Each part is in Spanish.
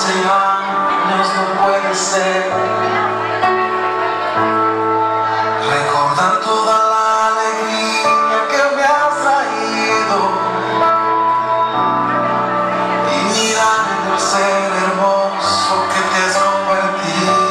años no puede ser. Recordar toda la alegría que me has traído y mirar en el ser hermoso que te has convertido.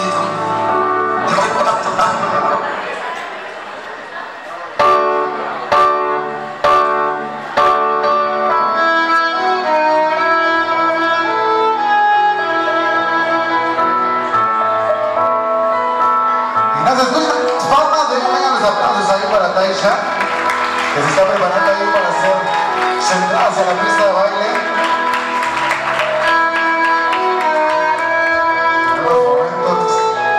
Aplausos ahí para Taisha, que se está preparando ahí para ser sentada hacia la pista de baile. En unos momentos.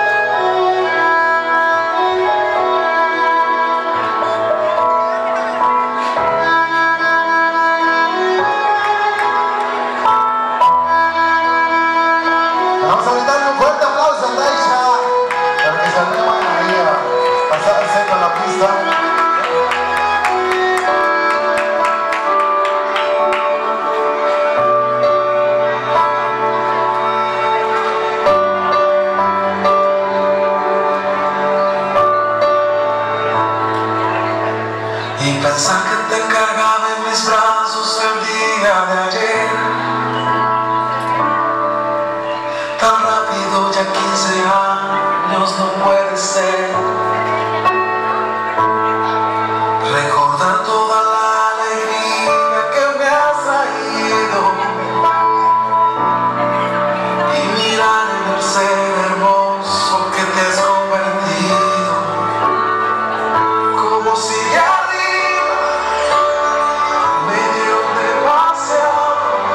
Vamos a brindarle un fuerte aplauso a Taisha para que se animen ahí a pasarse con la pista. Y pensar que te cargaba en mis brazos el día de ayer, tan rápido, ya 15 años no puede ser. Recordar toda la alegría que me has traído y mirar en el ser hermoso que te has convertido, como si de arriba me dio demasiado,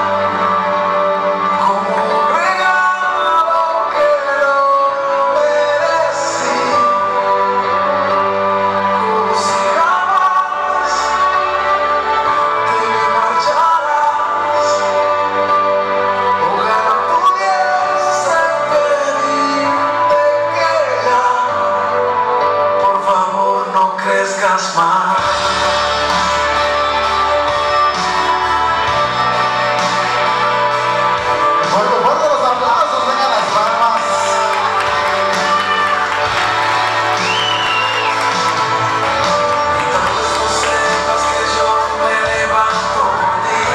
como un regalo que no merecí, como si jamás te marcharas. Ojalá pudiese pedirte que ya, por favor, no crezcas más. Fuerte, fuerte los aplausos, vengan las palmas. Y tal vez no sepas que yo me levanto por ti,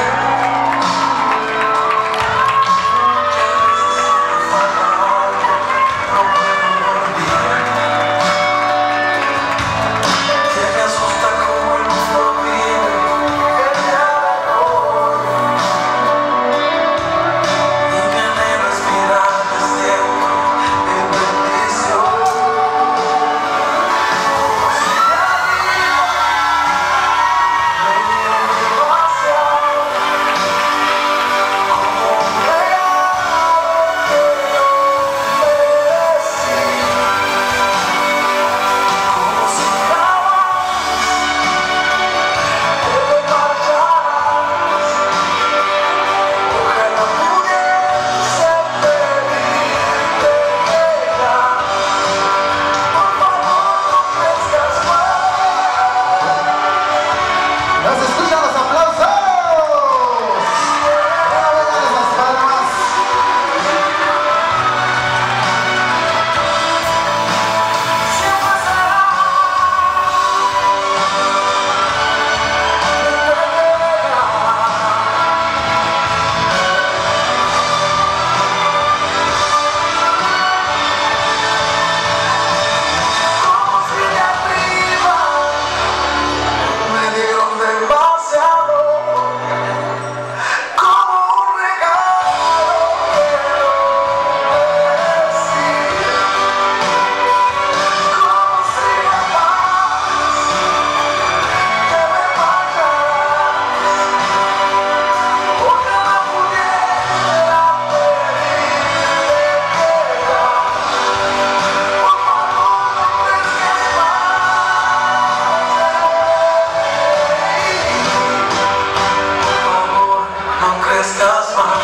que a veces te falta algo, no puedo dormir, que me asusta como el mundo vive el día de hoy, y me anhela respirar desde tiempo en bendición, como si de arriba me dio demasiado, como un regalo que no merecí, como si jamás te marcharas. Ojalá pudiese pedirte que ya, por favor, no crezcas más. ¿No se escuchan los aplausos? Ahora vengan las palmas. Siempre será como si de arriba me dieron demasiado, como un regalo que no merecí, como si jamás te me marcharas. Ojalá pudiera pedirte que ya, por favor, no crezcas más. Por favor, no crezcas más.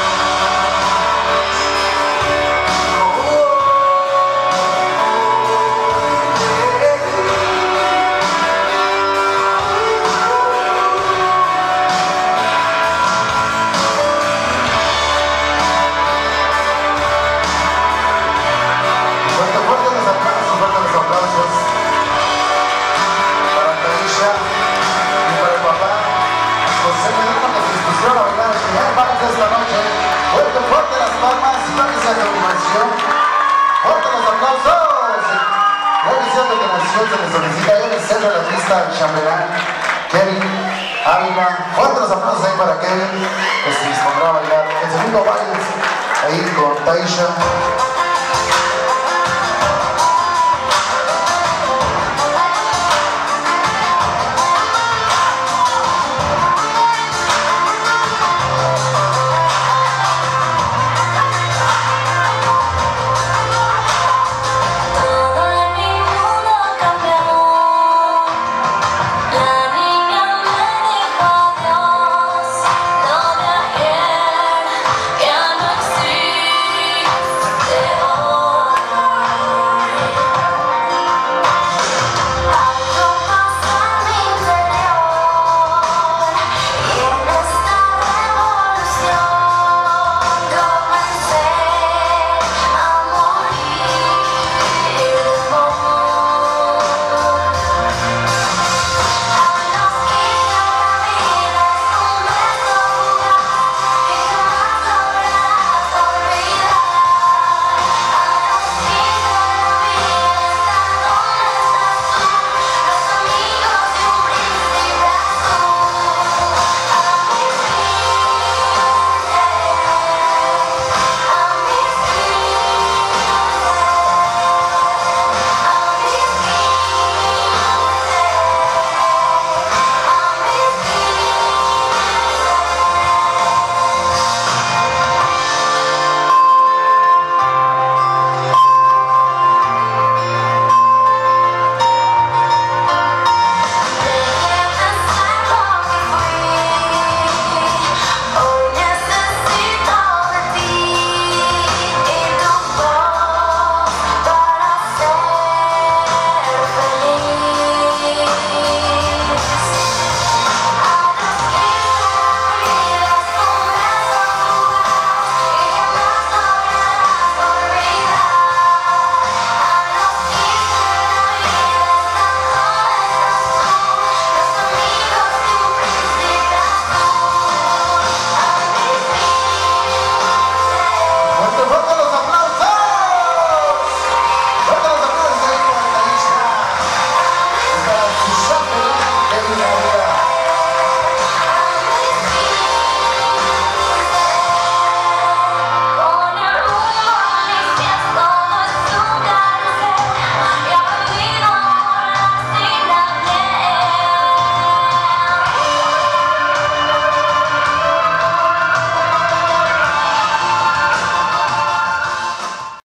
se quedaron que se dispusieron a bailar el primer vals de esta noche. Fuerte, fuerte las palmas, párense a continuación. Fuerte los aplausos. Ya diciendo que nació se les solicita en el centro de la pista el chambelán Kevin Ávila. Fuerte los aplausos ahí para Kevin, que se dispondrá a bailar el segundo baile ahí con Taisha.